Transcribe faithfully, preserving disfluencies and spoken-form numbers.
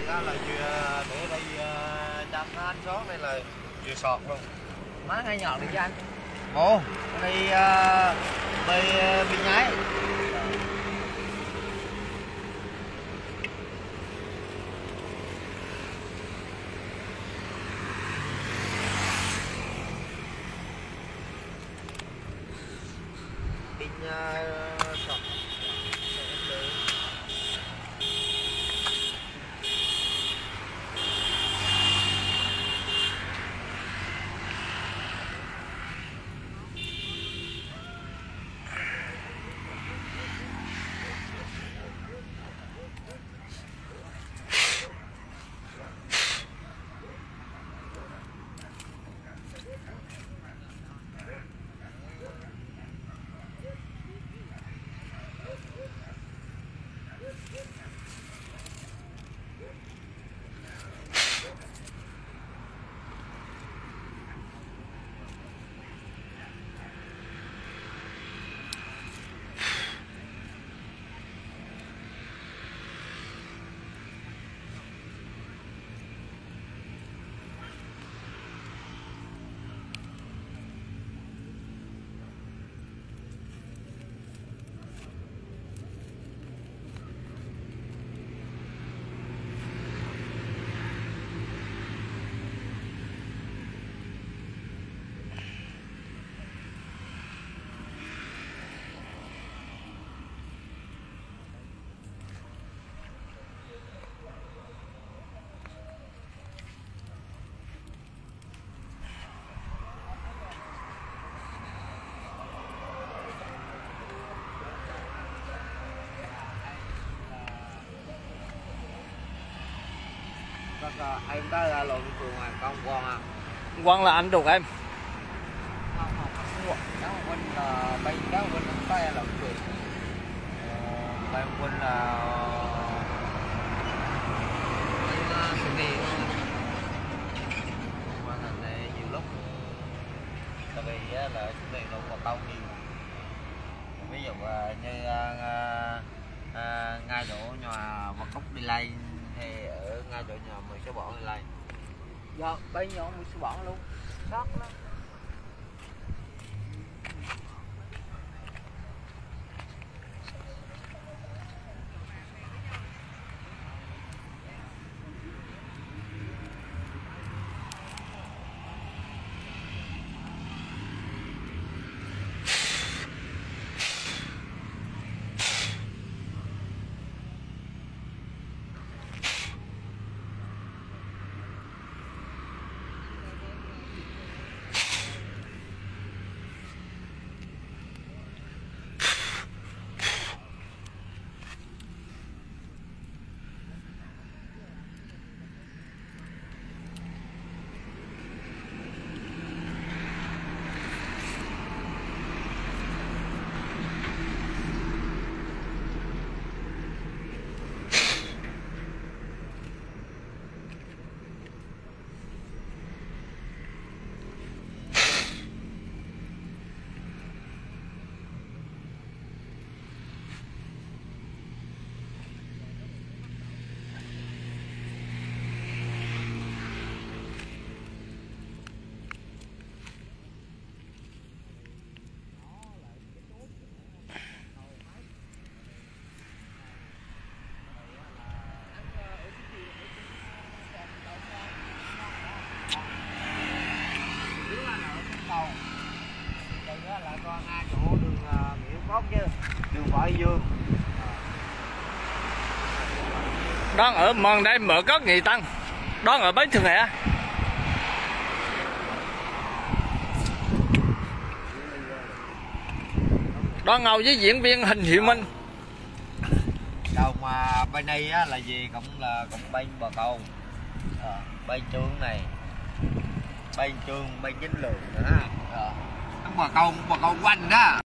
đó là vừa để đây cho anh số đây là vừa sọt luôn. Má ngay nhọn được cho anh. Ồ, đây uh, bị bị nhái. Pin uh, sọt. Em tới là lộn phường Hoàng Công Quang à. Quang là anh ruột em. Không không không. Cháu Huynh là bây cháu Huynh không có em là phường. Bây Huynh là sự kiện. Mà thành này nhiều lúc tại vì là sự kiện lộn vào câu nhiều. Ví dụ như ngay chỗ nhà Văn Cúc đi lên thì ở ngay chỗ nhà mình sẽ bỏ lên. Dạ, bây giờ mình sẽ bỏ luôn. Sót lắm. Đang ở mòn đây mở các nghỉ tăng. Đang ở bến Thường Hệ. Đang ngồi với diễn viên Hình Hiệu Minh. Đâu mà bên đây á, là gì cũng là cũng bên bà con. À, bên trường này. Bên trường, bên chính lượng nữa. À, bà con bà con quanh đó.